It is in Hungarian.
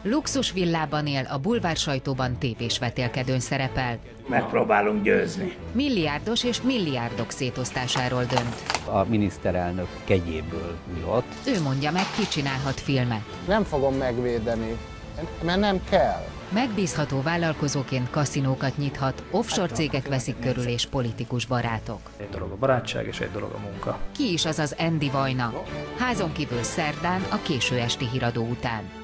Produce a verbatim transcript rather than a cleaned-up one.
Luxus villában él, a bulvár sajtóban tévés vetélkedőn szerepel. Megpróbálunk győzni. Milliárdos és milliárdok szétosztásáról dönt. A miniszterelnök kegyéből ül ott. Ő mondja meg, ki csinálhat filmet. Nem fogom megvédeni, mert nem kell. Megbízható vállalkozóként kaszinókat nyithat, offshore cégek veszik körül és politikus barátok. Egy dolog a barátság és egy dolog a munka. Ki is az az Andy Vajna? Házon kívül szerdán a késő esti híradó után.